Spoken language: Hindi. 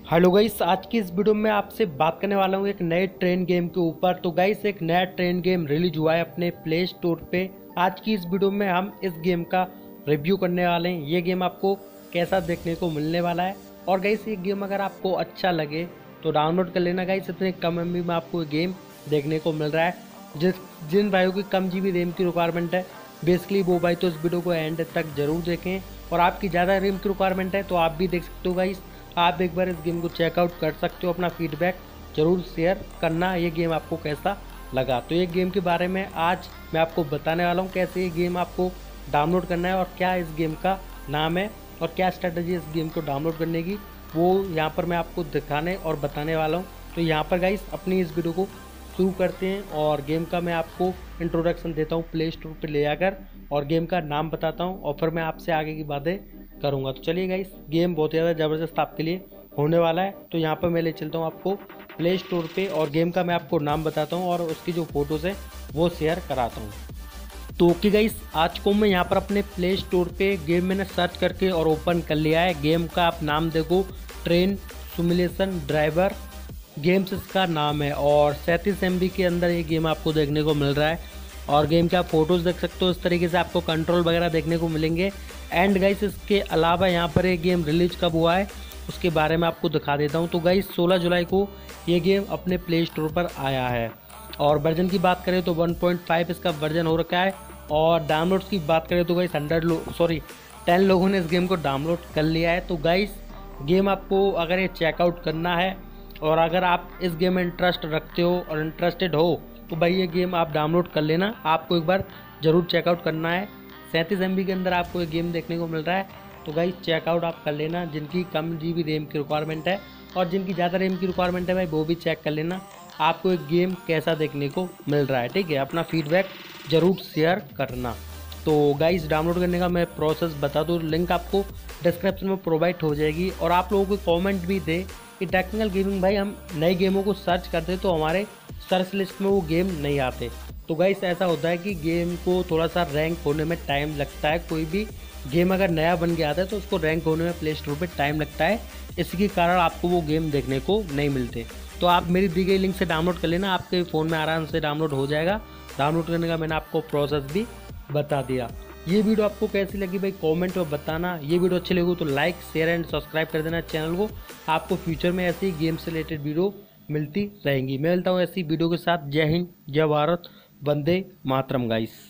हेलो गाइस, आज की इस वीडियो में आपसे बात करने वाला हूँ एक नए ट्रेन गेम के ऊपर। तो गाइस, एक नया ट्रेन गेम रिलीज हुआ है अपने प्ले स्टोर पे। आज की इस वीडियो में हम इस गेम का रिव्यू करने वाले हैं। ये गेम आपको कैसा देखने को मिलने वाला है। और गाइस, ये गेम अगर आपको अच्छा लगे तो डाउनलोड कर लेना गाइस। इतने कम एमबी में आपको ये गेम देखने को मिल रहा है। जिन भाइयों की कम जीबी रैम की रिक्वायरमेंट है, बेसिकली वो भाई तो इस वीडियो को एंड तक जरूर देखें। और आपकी ज़्यादा रैम की रिक्वायरमेंट है तो आप भी देख सकते हो गाइस। आप एक बार इस गेम को चेकआउट कर सकते हो। अपना फीडबैक जरूर शेयर करना, ये गेम आपको कैसा लगा। तो ये गेम के बारे में आज मैं आपको बताने वाला हूँ, कैसे ये गेम आपको डाउनलोड करना है और क्या इस गेम का नाम है और क्या स्ट्रेटजी इस गेम को डाउनलोड करने की, वो यहाँ पर मैं आपको दिखाने और बताने वाला हूँ। तो यहाँ पर गाइस, अपनी इस वीडियो को शुरू करते हैं और गेम का मैं आपको इंट्रोडक्शन देता हूँ प्ले स्टोर पर ले जाकर, और गेम का नाम बताता हूँ और फिर मैं आपसे आगे की बातें करूँगा। तो चलिए गाइस, गेम बहुत ज़्यादा ज़बरदस्त आपके लिए होने वाला है। तो यहाँ पर मैं ले चलता हूँ आपको प्ले स्टोर पे और गेम का मैं आपको नाम बताता हूँ और उसकी जो फ़ोटोज़ है वो शेयर कराता हूँ। तो ओके गाइस, आज को मैं यहाँ पर अपने प्ले स्टोर पे गेम मैंने सर्च करके और ओपन कर लिया है। गेम का आप नाम देखो, ट्रेन सिमुलेशन ड्राइवर गेम्स इसका नाम है। और 37 MB के अंदर ये गेम आपको देखने को मिल रहा है। और गेम के आप फोटोज़ देख सकते हो। इस तरीके से आपको कंट्रोल वगैरह देखने को मिलेंगे। एंड गाइस, इसके अलावा यहाँ पर एक गेम रिलीज कब हुआ है उसके बारे में आपको दिखा देता हूँ। तो गाइस, 16 जुलाई को ये गेम अपने प्ले स्टोर पर आया है। और वर्जन की बात करें तो 1.5 इसका वर्जन हो रखा है। और डाउनलोड्स की बात करें तो गाइस 10 लोगों ने इस गेम को डाउनलोड कर लिया है। तो गाइस, गेम आपको अगर ये चेकआउट करना है और अगर आप इस गेम में इंटरेस्ट रखते हो और इंटरेस्टेड हो तो भाई ये गेम आप डाउनलोड कर लेना। आपको एक बार ज़रूर चेकआउट करना है। 37 MB के अंदर आपको ये गेम देखने को मिल रहा है। तो गाइस, चेकआउट आप कर लेना। जिनकी कम जीबी रैम की रिक्वायरमेंट है और जिनकी ज़्यादा रैम की रिक्वायरमेंट है भाई, वो भी चेक कर लेना आपको एक गेम कैसा देखने को मिल रहा है। ठीक है, अपना फीडबैक ज़रूर शेयर करना। तो गाइस, डाउनलोड करने का मैं प्रोसेस बता दूँ, लिंक आपको डिस्क्रिप्शन में प्रोवाइड हो जाएगी। और आप लोगों को कमेंट भी दे कि टेक्निकल गेमिंग भाई, हम नए गेमों को सर्च करते तो हमारे सर्च लिस्ट में वो गेम नहीं आते। तो गाइस, ऐसा होता है कि गेम को थोड़ा सा रैंक होने में टाइम लगता है। कोई भी गेम अगर नया बन के आता है तो उसको रैंक होने में प्ले स्टोर पर टाइम लगता है। इसी के कारण आपको वो गेम देखने को नहीं मिलते। तो आप मेरी दी गई लिंक से डाउनलोड कर लेना, आपके फ़ोन में आराम से डाउनलोड हो जाएगा। डाउनलोड करने का मैंने आपको प्रोसेस भी बता दिया। ये वीडियो आपको कैसी लगी भाई, कमेंट में बताना। ये वीडियो अच्छी लगी तो लाइक शेयर एंड सब्सक्राइब कर देना चैनल को। आपको फ्यूचर में ऐसी गेम से रिलेटेड वीडियो मिलती रहेंगी। मैं मिलता हूँ ऐसी वीडियो के साथ। जय हिंद, जय भारत, वंदे मातरम गाइस।